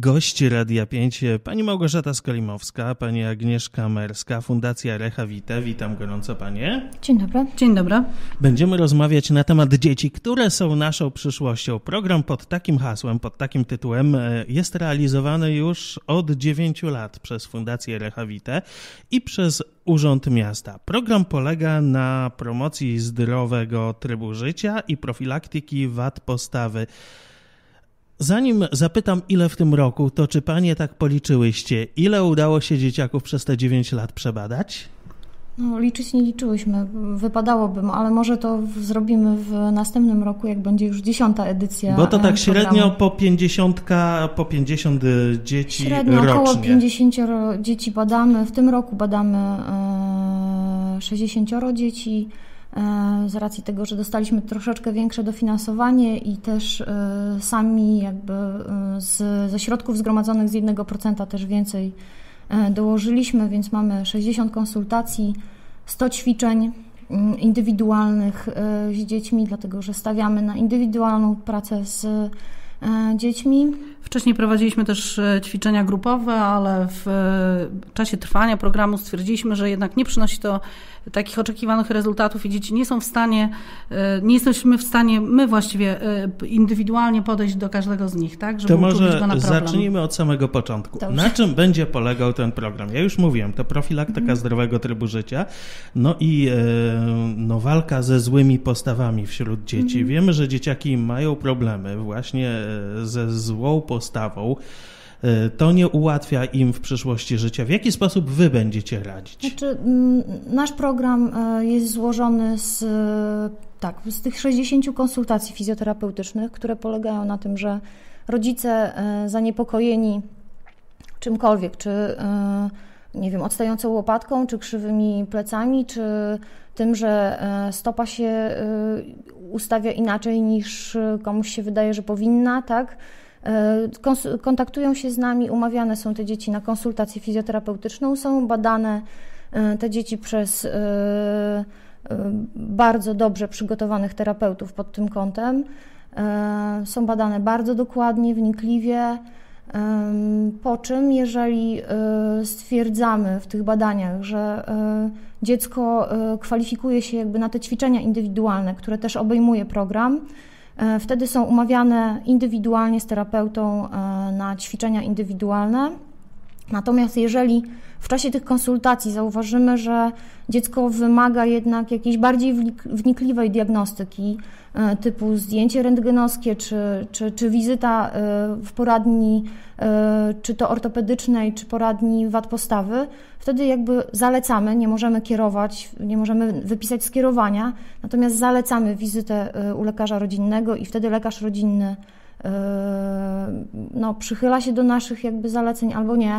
Gości Radia 5, pani Małgorzata Skolimowska, pani Agnieszka Merska, Fundacja Recha Vitae. Witam gorąco panie. Dzień dobry. Dzień dobry. Będziemy rozmawiać na temat dzieci, które są naszą przyszłością. Program pod takim hasłem, pod takim tytułem jest realizowany już od 9 lat przez Fundację Recha Vitae i przez Urząd Miasta. Program polega na promocji zdrowego trybu życia i profilaktyki wad postawy. Zanim zapytam, ile w tym roku, to czy panie tak policzyłyście, ile udało się dzieciaków przez te 9 lat przebadać? No, liczyć nie liczyłyśmy, wypadałoby, ale może to zrobimy w następnym roku, jak będzie już 10. edycja. Bo to tak średnio programu. po 50 dzieci średnio rocznie. Około 50 dzieci badamy. W tym roku badamy 60 dzieci. Z racji tego, że dostaliśmy troszeczkę większe dofinansowanie i też sami jakby ze środków zgromadzonych z 1% też więcej dołożyliśmy, więc mamy 60 konsultacji, 100 ćwiczeń indywidualnych z dziećmi, dlatego że stawiamy na indywidualną pracę z dziećmi. Wcześniej prowadziliśmy też ćwiczenia grupowe, ale w czasie trwania programu stwierdziliśmy, że jednak nie przynosi to takich oczekiwanych rezultatów i dzieci nie są w stanie, nie jesteśmy w stanie my właściwie indywidualnie podejść do każdego z nich, tak, żeby to uczulić go na może problem. zacznijmy od samego początku. Dobrze. Na czym będzie polegał ten program? Ja już mówiłem, to profilaktyka zdrowego trybu życia, no i walka ze złymi postawami wśród dzieci. Wiemy, że dzieciaki mają problemy właśnie ze złą postawą. To nie ułatwia im w przyszłości życia. W jaki sposób wy będziecie radzić? Znaczy, nasz program jest złożony z tych 60 konsultacji fizjoterapeutycznych, które polegają na tym, że rodzice zaniepokojeni czymkolwiek, czy nie wiem, odstającą łopatką, czy krzywymi plecami, czy tym, że stopa się ustawia inaczej niż komuś się wydaje, że powinna, tak? Kontaktują się z nami, umawiane są te dzieci na konsultację fizjoterapeutyczną, są badane te dzieci przez bardzo dobrze przygotowanych terapeutów pod tym kątem. Są badane bardzo dokładnie, wnikliwie, po czym jeżeli stwierdzamy w tych badaniach, że dziecko kwalifikuje się jakby na te ćwiczenia indywidualne, które też obejmuje program, wtedy są umawiane indywidualnie z terapeutą na ćwiczenia indywidualne. Natomiast jeżeli w czasie tych konsultacji zauważymy, że dziecko wymaga jednak jakiejś bardziej wnikliwej diagnostyki, typu zdjęcie rentgenowskie, czy wizyta w poradni, czy to ortopedycznej, czy poradni wad postawy, wtedy jakby zalecamy, nie możemy kierować, nie możemy wypisać skierowania, natomiast zalecamy wizytę u lekarza rodzinnego i wtedy lekarz rodzinny przychyla się do naszych jakby zaleceń albo nie.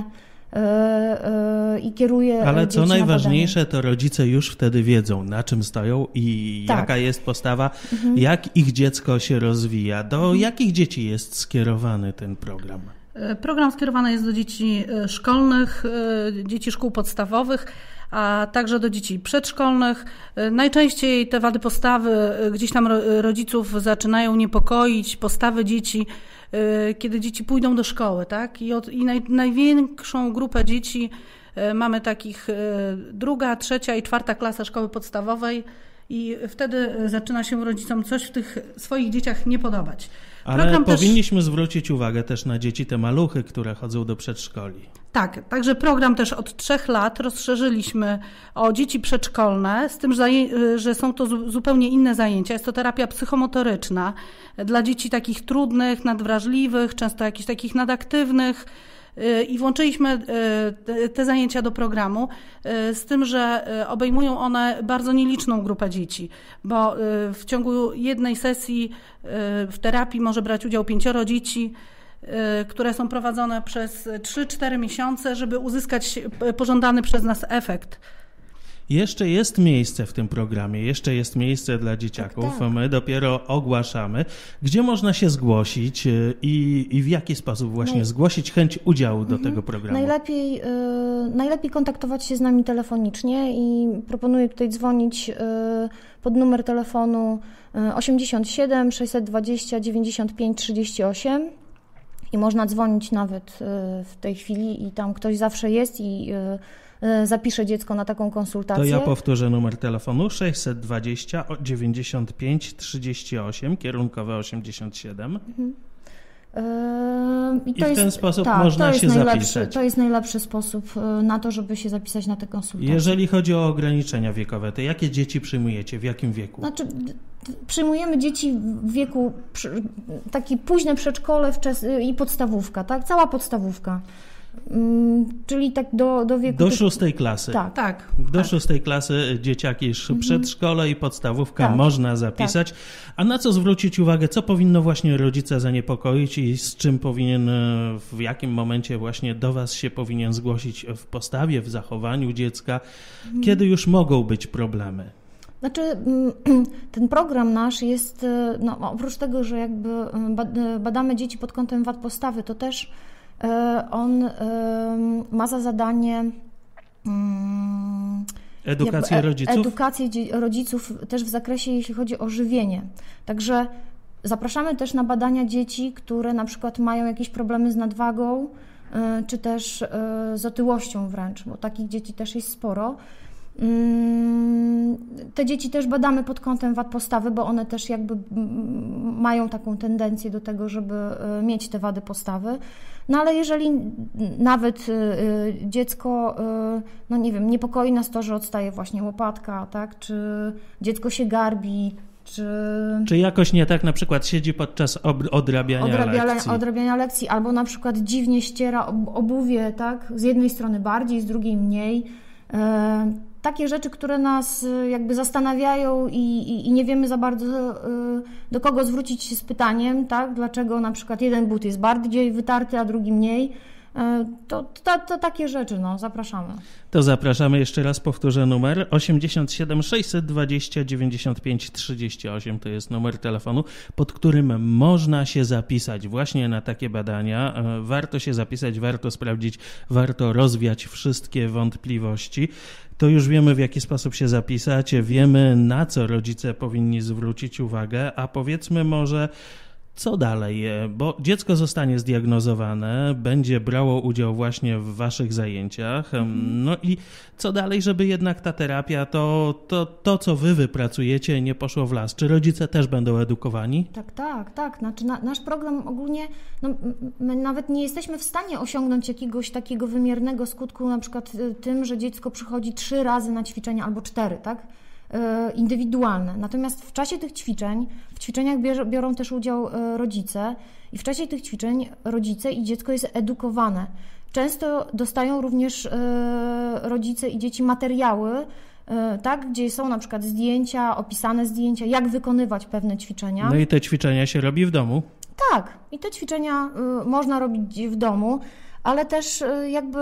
I kieruje. Ale co najważniejsze, to to rodzice już wtedy wiedzą, na czym stoją i tak. Jaka jest postawa, jak ich dziecko się rozwija. Do jakich dzieci jest skierowany ten program? Program skierowany jest do dzieci szkolnych, dzieci szkół podstawowych, a także do dzieci przedszkolnych. Najczęściej te wady postawy gdzieś tam rodziców zaczynają niepokoić, postawy dzieci, kiedy dzieci pójdą do szkoły, tak? I największą grupę dzieci mamy takich 2., 3. i 4. klasa szkoły podstawowej i wtedy zaczyna się rodzicom coś w tych swoich dzieciach nie podobać. Ale powinniśmy zwrócić uwagę też na dzieci, te maluchy, które chodzą do przedszkoli. Tak, także program też od 3 lat rozszerzyliśmy o dzieci przedszkolne, z tym, że są to zupełnie inne zajęcia. Jest to terapia psychomotoryczna dla dzieci takich trudnych, nadwrażliwych, często jakichś takich nadaktywnych. I włączyliśmy te zajęcia do programu, z tym, że obejmują one bardzo nieliczną grupę dzieci, bo w ciągu jednej sesji w terapii może brać udział 5 dzieci, które są prowadzone przez 3-4 miesiące, żeby uzyskać pożądany przez nas efekt. Jeszcze jest miejsce w tym programie, jeszcze jest miejsce dla dzieciaków. Tak. My dopiero ogłaszamy, gdzie można się zgłosić i w jaki sposób właśnie zgłosić chęć udziału do tego programu. Najlepiej kontaktować się z nami telefonicznie i proponuję tutaj dzwonić pod numer telefonu 87 620 95 38. i można dzwonić nawet w tej chwili i tam ktoś zawsze jest i zapisze dziecko na taką konsultację. To ja powtórzę numer telefonu 620 95 38, kierunkowe 87. I w ten sposób można się zapisać. To jest najlepszy sposób na to, żeby się zapisać na te konsultacje. Jeżeli chodzi o ograniczenia wiekowe, to jakie dzieci przyjmujecie? W jakim wieku? Znaczy, przyjmujemy dzieci w wieku taki późne przedszkole i podstawówka, tak? Cała podstawówka. Czyli tak do wieku... Do 6 klasy. Tak. Do 6 klasy dzieciaki przedszkole i podstawówka można zapisać. Tak. A na co zwrócić uwagę? Co powinno właśnie rodzica zaniepokoić i z czym powinien, w jakim momencie właśnie do was się powinien zgłosić w postawie, w zachowaniu dziecka? Kiedy już mogą być problemy? Znaczy, ten program nasz jest, oprócz tego, że jakby badamy dzieci pod kątem wad postawy, to też on ma za zadanie edukację rodziców? Edukację rodziców też w zakresie, jeśli chodzi o żywienie. Także zapraszamy też na badania dzieci, które na przykład mają jakieś problemy z nadwagą, czy też z otyłością wręcz, bo takich dzieci też jest sporo. Te dzieci też badamy pod kątem wad postawy, bo one też jakby mają taką tendencję do tego, żeby mieć te wady postawy. No ale jeżeli nawet dziecko, niepokoi nas to, że odstaje właśnie łopatka, tak, czy dziecko się garbi, czy jakoś nie tak na przykład siedzi podczas odrabiania lekcji, albo na przykład dziwnie ściera obuwie, tak, z jednej strony bardziej, z drugiej mniej. Takie rzeczy, które nas jakby zastanawiają i nie wiemy za bardzo, do kogo zwrócić się z pytaniem, tak? Dlaczego na przykład jeden but jest bardziej wytarty, a drugi mniej. To takie rzeczy, zapraszamy. To zapraszamy, jeszcze raz powtórzę numer 87 620 95 38, to jest numer telefonu, pod którym można się zapisać właśnie na takie badania. Warto się zapisać, warto sprawdzić, warto rozwiać wszystkie wątpliwości. To już wiemy, w jaki sposób się zapisać, wiemy, na co rodzice powinni zwrócić uwagę, a powiedzmy może, co dalej, bo dziecko zostanie zdiagnozowane, będzie brało udział właśnie w waszych zajęciach, no i co dalej, żeby jednak ta terapia, to co wy wypracujecie, nie poszło w las. Czy rodzice też będą edukowani? Tak. Znaczy nasz program ogólnie, my nawet nie jesteśmy w stanie osiągnąć jakiegoś takiego wymiernego skutku, na przykład tym, że dziecko przychodzi 3 razy na ćwiczenia albo 4, tak? Indywidualne. Natomiast w czasie tych w ćwiczeniach biorą też udział rodzice i w czasie tych ćwiczeń rodzice i dziecko jest edukowane. Często dostają również rodzice i dzieci materiały, tak, gdzie są na przykład zdjęcia, opisane zdjęcia, jak wykonywać pewne ćwiczenia. No i te ćwiczenia się robi w domu? Tak, i te ćwiczenia można robić w domu, ale też jakby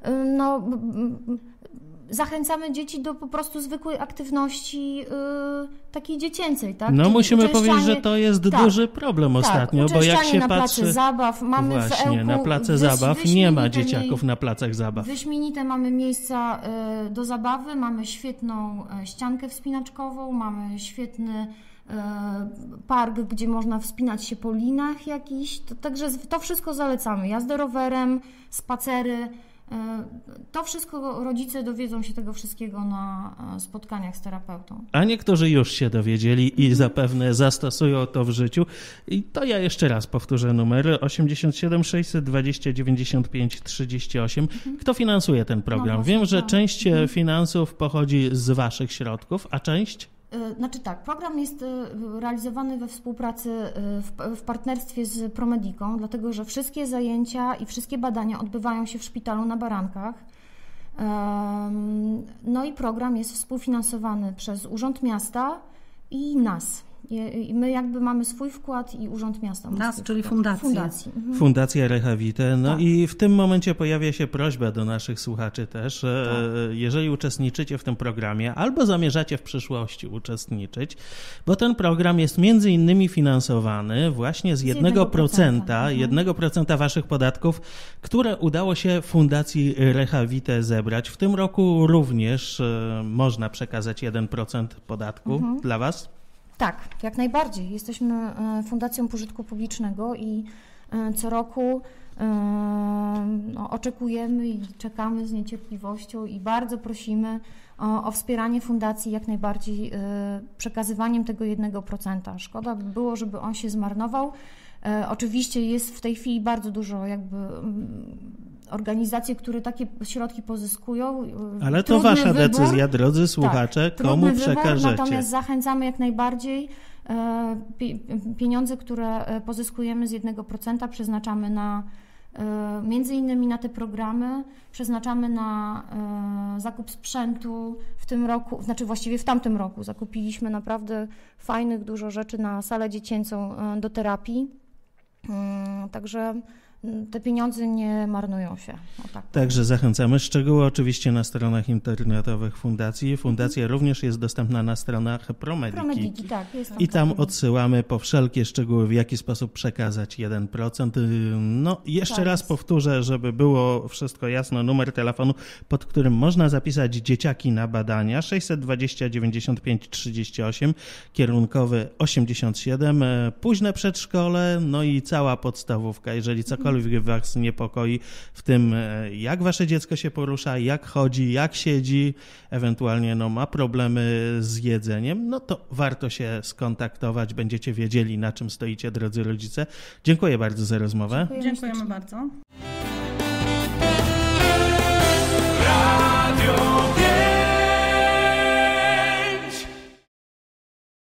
zachęcamy dzieci do po prostu zwykłej aktywności takiej dziecięcej, tak? No musimy powiedzieć, że to jest duży problem ostatnio, bo jak się na patrzy... place zabaw, mamy właśnie, w Ełku na place zabaw nie ma dzieciaków na placach zabaw. Wyśmienite mamy miejsca do zabawy, mamy świetną ściankę wspinaczkową, mamy świetny park, gdzie można wspinać się po linach jakichś, także to wszystko zalecamy. Jazdę rowerem, spacery. To wszystko rodzice dowiedzą się tego wszystkiego na spotkaniach z terapeutą. A niektórzy już się dowiedzieli i zapewne zastosują to w życiu. I to ja jeszcze raz powtórzę numer 87 620 95 38. Kto finansuje ten program? Wiem, że część finansów pochodzi z waszych środków, a część? Znaczy tak, program jest realizowany we współpracy, w partnerstwie z Promediką, dlatego że wszystkie zajęcia i wszystkie badania odbywają się w szpitalu na Barankach. No i program jest współfinansowany przez Urząd Miasta i nas. I my jakby mamy swój wkład i Urząd Miasta. Nas, czyli Fundacji. Fundacja Rehavite. No tak. I w tym momencie pojawia się prośba do naszych słuchaczy też, jeżeli uczestniczycie w tym programie albo zamierzacie w przyszłości uczestniczyć, bo ten program jest między innymi finansowany właśnie z 1% waszych podatków, które udało się Fundacji Rehavite zebrać. W tym roku również można przekazać 1% podatku dla was? Tak, jak najbardziej. Jesteśmy Fundacją Pożytku Publicznego i co roku. Oczekujemy i czekamy z niecierpliwością i bardzo prosimy o wspieranie fundacji jak najbardziej przekazywaniem tego 1%. Szkoda by było, żeby on się zmarnował. Oczywiście jest w tej chwili bardzo dużo organizacji, które takie środki pozyskują. Ale to wasza decyzja, drodzy słuchacze, tak, komu przekażecie. Natomiast zachęcamy jak najbardziej. Pieniądze, które pozyskujemy z 1%, przeznaczamy między innymi na te programy, przeznaczamy na zakup sprzętu w tym roku, znaczy właściwie w tamtym roku zakupiliśmy naprawdę fajnych dużo rzeczy na salę dziecięcą do terapii, także te pieniądze nie marnują się. Tak. Także zachęcamy. Szczegóły oczywiście na stronach internetowych fundacji. Fundacja również jest dostępna na stronach Promediki. Tak, jest tam. I tam odsyłamy po wszelkie szczegóły, w jaki sposób przekazać 1%. No jeszcze tak raz powtórzę, żeby było wszystko jasno, numer telefonu, pod którym można zapisać dzieciaki na badania 620 95 38, kierunkowy 87, późne przedszkole, no i cała podstawówka. Jeżeli cokolwiek was niepokoi w tym, jak wasze dziecko się porusza, jak chodzi, jak siedzi, ewentualnie ma problemy z jedzeniem, no to warto się skontaktować, będziecie wiedzieli, na czym stoicie, drodzy rodzice. Dziękuję bardzo za rozmowę. Dziękujemy bardzo.